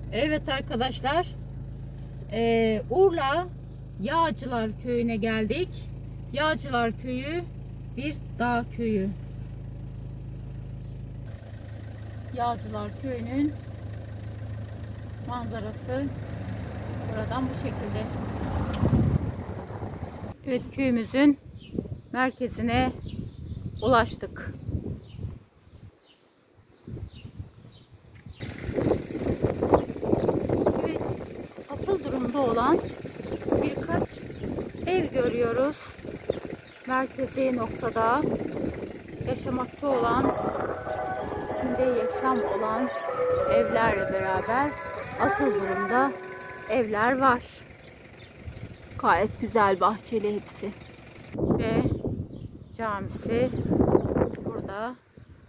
Evet arkadaşlar, Urla Yağcılar Köyü'ne geldik. Yağcılar Köyü bir dağ köyü. Yağcılar Köyü'nün manzarası buradan bu şekilde. Evet, köyümüzün merkezine ulaştık. Evet, atıl durumda olan birkaç ev görüyoruz. Merkezi noktada yaşamakta olan, içinde yaşam olan evlerle beraber atıl durumda evler var. Gayet güzel, bahçeli hepsi. Ve camisi burada.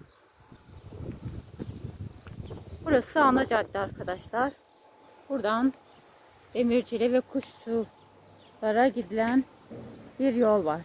Burası ana cadde arkadaşlar. Buradan Demircili ve Kuşsulara gidilen bir yol var.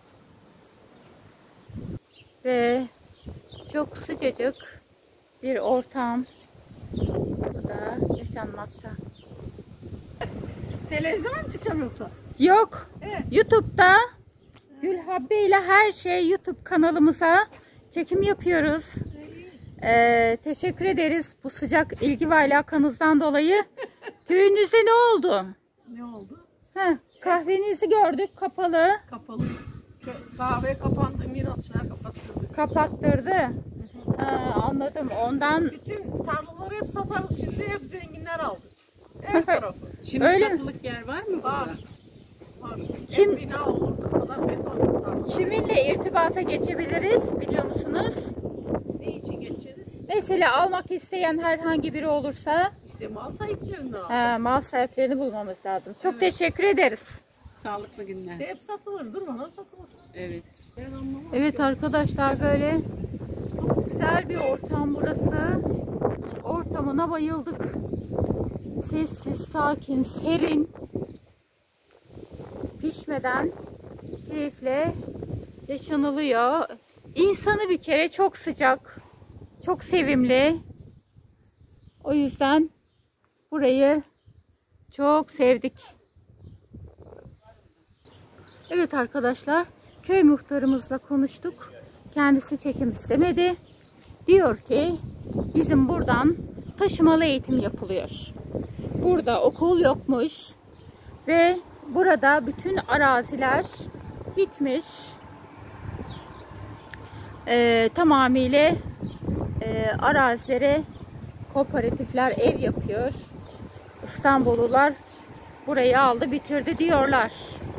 Ve çok sıcacık bir ortam burada yaşanmakta. Televizyona mı çıkacağım yoksa? Yok. Evet. YouTube'da Gülhabbe ile her şey YouTube kanalımıza çekim yapıyoruz. Teşekkür ederiz bu sıcak ilgi ve alakanızdan dolayı. Köyünüzde ne oldu? Ne oldu? Kahvenizi gördük, kapalı. Kapalı. Kahve kapandı, mirasçılar kapattırdı. Kapattırdı. Anladım. Ondan Bütün tarlaları hep satarız şimdi, hep zenginler aldı. Her tarafı. Şimdi öyle satılık yer var mı burada? Var. Var. Kim- Hep bina olurdu. O da beton tarla. kiminle irtibata geçebiliriz biliyor musunuz? Ne için geçeriz? Mesela almak isteyen herhangi biri olursa İşte mal sahiplerinden alacağız. mal sahiplerini bulmamız lazım. Çok teşekkür ederiz. Sağlıklı günler. İşte hep satılır, durmadan satılır. Evet. Ben anlamam. Evet arkadaşlar, böyle çok güzel bir ortam burası. Ortamına bayıldık. Sessiz, sakin, serin. Düşmeden keyifle yaşanılıyor. İnsanı bir kere çok sıcak, çok sevimli. O yüzden burayı çok sevdik. Evet arkadaşlar, köy muhtarımızla konuştuk. Kendisi çekim istemedi. Diyor ki bizim buradan taşımalı eğitim yapılıyor. Burada okul yokmuş ve burada bütün araziler bitmiş. Tamamıyla arazilere kooperatifler ev yapıyor. İstanbullular burayı aldı bitirdi diyorlar.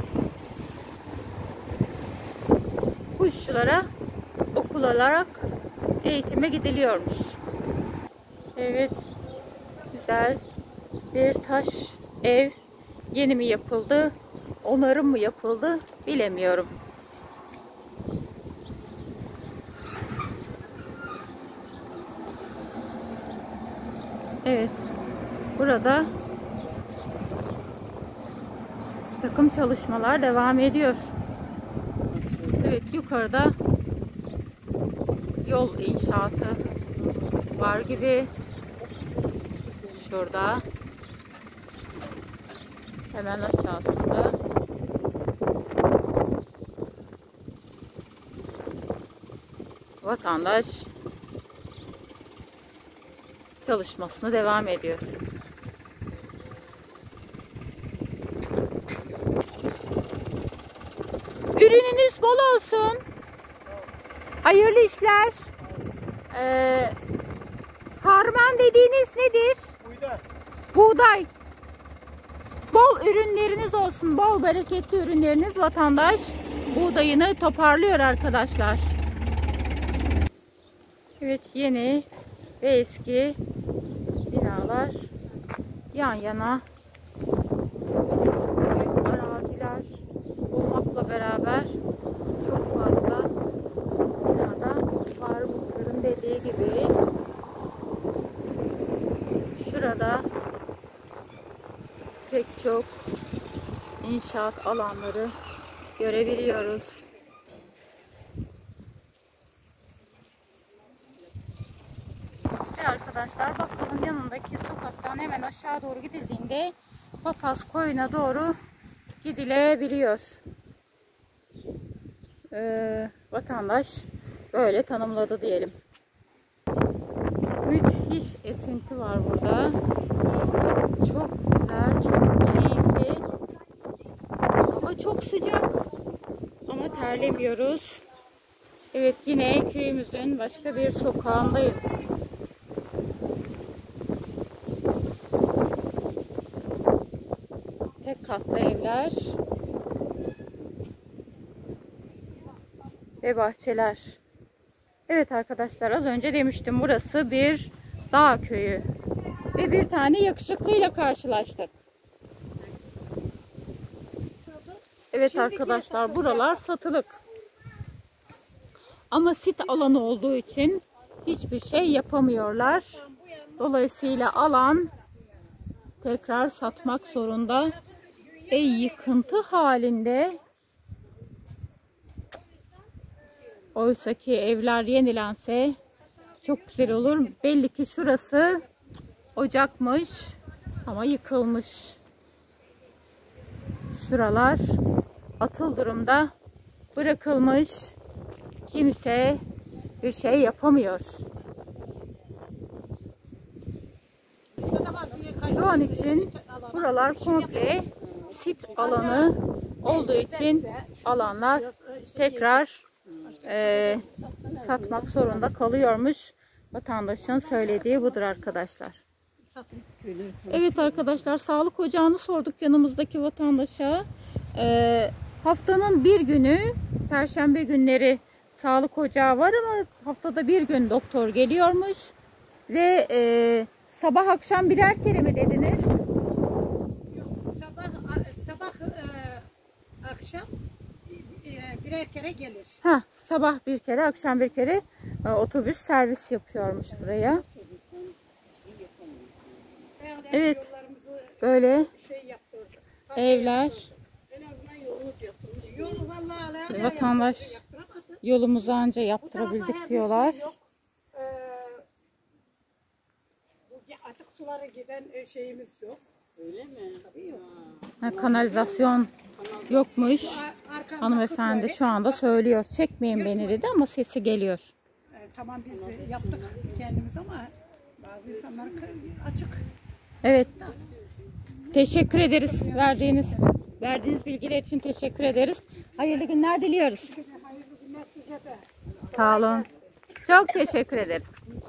Kuşçulara okul olarak eğitime gidiliyormuş. Evet, güzel bir taş ev yeni mi yapıldı, onarım mı yapıldı bilemiyorum. Evet, burada takım çalışmalar devam ediyor. Evet, yukarıda yol inşaatı var gibi. Şurada hemen aşağısında vatandaş çalışmasına devam ediyor. Ürününüz bol olsun. Hayırlı işler. Harman dediğiniz nedir? Buğday. Buğday. Bol ürünleriniz olsun. Bol bereketli ürünleriniz. Vatandaş buğdayını toparlıyor arkadaşlar. Evet, yeni ve eski binalar yan yana. Araziler olmakla beraber çok fazla binada var. Muhtarın dediği gibi şurada pek çok inşaat alanları görebiliyoruz. Ve arkadaşlar, arkadaşlar bakkalın yanındaki sokaktan hemen aşağı doğru gidildiğinde Papaz Koyu'na doğru gidilebiliyor. Vatandaş böyle tanımladı diyelim. Müthiş esinti var burada. Çok güzel, çok keyifli. Hava çok sıcak ama terlemiyoruz. Evet, yine köyümüzün başka bir sokağındayız. Tek katlı evler ve bahçeler. Evet arkadaşlar, az önce demiştim, burası bir dağ köyü ve bir tane yakışıklıyla karşılaştık. Evet arkadaşlar, buralar satılık. Ama sit alanı olduğu için hiçbir şey yapamıyorlar. Dolayısıyla alan tekrar satmak zorunda ve yıkıntı halinde. Oysa ki evler yenilense çok güzel olur. Belli ki şurası ocakmış ama yıkılmış. Şuralar atıl durumda bırakılmış. Kimse bir şey yapamıyor. Şu an için buralar komple sit alanı olduğu için alanlar tekrar satmak zorunda kalıyormuş. Vatandaşın söylediği budur arkadaşlar. Evet arkadaşlar, sağlık ocağını sorduk yanımızdaki vatandaşa. Haftanın bir günü, Perşembe günleri sağlık ocağı var ama haftada bir gün doktor geliyormuş. Ve sabah akşam birer kere mi dediniz? Sabah akşam birer kere gelir. Sabah bir kere, akşam bir kere otobüs servis yapıyormuş buraya. Evet, böyle evler. Vatandaş yolumuzu anca yaptırabildik diyorlar. Atık sulara giden şeyimiz yok. Öyle mi? Tabii yok. Kanalizasyon yokmuş. Hanımefendi şu anda söylüyor. Çekmeyin beni dedi ama sesi geliyor. Tamam, biz yaptık kendimiz ama bazı insanlar açık. Evet. Teşekkür ederiz. Verdiğiniz bilgiler için teşekkür ederiz. Hayırlı günler diliyoruz. Hayırlı günler size de. Sağ olun. Çok teşekkür ederiz.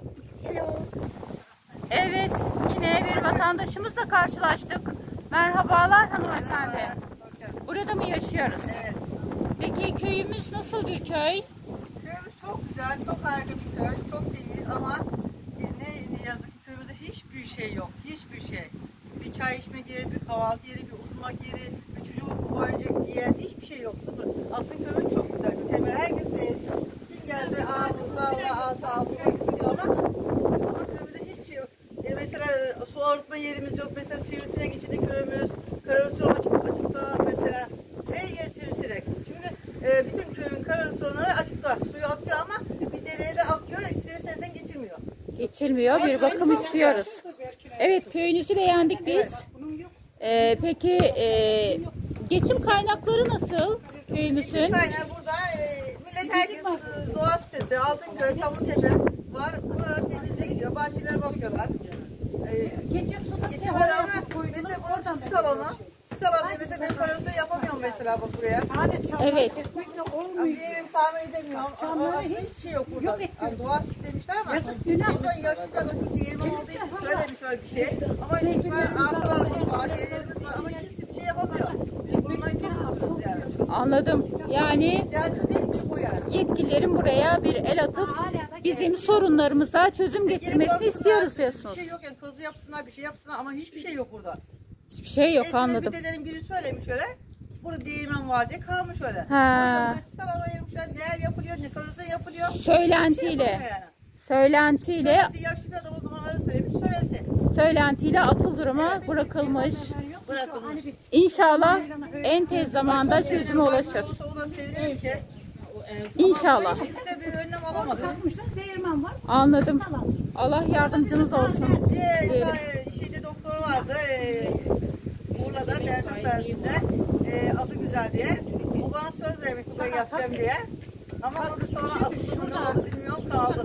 Evet, yine bir vatandaşımızla karşılaştık. Merhabalar hanımefendi. Burada mı yaşıyoruz? Evet. Peki köyümüz nasıl bir köy? Köyümüz çok güzel, çok harika bir köy, çok temiz ama ne yazık ki köyümüzde hiçbir şey yok, hiçbir şey. Bir çay içmek yeri, bir kahvaltı yeri, bir oturmak yeri, bir çocuk oyuncak giyen hiçbir şey yok, sıfır. Aslında köyümüz çok güzel bir köy, herkes beğeniyor. Kim gelse alsa altına istiyor ama köyümüzde hiçbir şey yok. Mesela su arıtma yerimiz yok, mesela sivrisinek içinde köyümüz, kanalizasyon açıkta mesela. Her yer sivrisinek. Çünkü bütün köyün kanalizasyonları açıkta. Suyu akıyor ama bir dereye de akıyor, sivrisinekten geçirmiyor. Geçilmiyor. Bir bakım istiyoruz. Evet, köyünüzü beğendik biz. Peki geçim kaynakları nasıl köyümüzün? Kaynağı burada millet herkes doğa sitesi, Altınköy, Çamlıtepe var. Burada temizliğe gidiyor, bahçelere bakıyorlar. Geçim var ama mesela burası sit alanı. Sit alanında mesela ben kanalizasyon yapamıyorum mesela bak buraya. Evet. Bir evim tamir edemiyorum. Aslında hiçbir şey yok burada. Yani doğa sit demişler ama burada yaşlı bir adam çünkü değirmen olduğu için söylemiş öyle bir şey. Ama var, arsalarımız var, yerlerimiz var ama kimse bir şey yapamıyor. Biz bundan çok üzülürüz yani. Anladım. Yani İhtiyacımız en çok o yani. yetkililerin buraya bir el atıp bizim sorunlarımıza çözüm getirmesini istiyoruz diyorsunuz. Bir şey yok yani, kazı yapsınlar, bir şey yapsınlar ama hiçbir şey yok burada. Hiçbir şey yok, Eskiden anladım. bir dedenin biri söylemiş öyle. Burada değirmen var diye kalmış öyle. Ha. Neler yapılıyor, ne kanalizasyon yapılıyor. Söylentiyle. Söylentiyle Yaşlı bir adam o zaman öyle söylemiş, söylenti. söylentiyle atıl duruma bırakılmış. Bırakılmış. İnşallah en tez zamanda çözüme ulaşır. Olursa ona sevinirim ki. İnşallah. Kimse bir önlem alamadı. Kalkmışlar, değirmen var. Anladım. Falan. Allah yardımcınız olsun. Şeyde doktor vardı. Muğla'da devlet hastanesinde. Adı güzel diye. O bana söz vermişti burayı yapacağım diye. Ama o da sonra atıldı ne oldu bilmiyorum kaldı.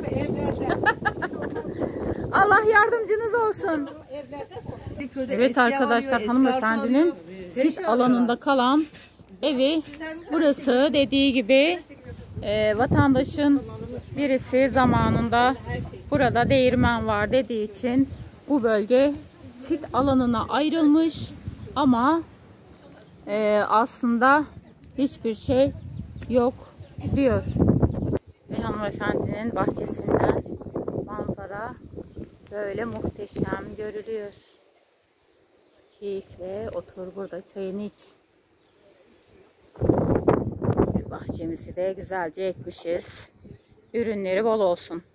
Allah yardımcınız olsun. Evet arkadaşlar, hanımefendinin sit alanında kalan evi burası. Dediği gibi vatandaşın birisi zamanında burada değirmen var dediği için bu bölge sit alanına ayrılmış ama aslında hiçbir şey yok diyor. Hanımefendinin bahçesinden manzara böyle muhteşem görülüyor. Keyifle otur burada, çayını iç. Bahçemizi de güzelce ekmişiz. Ürünleri bol olsun.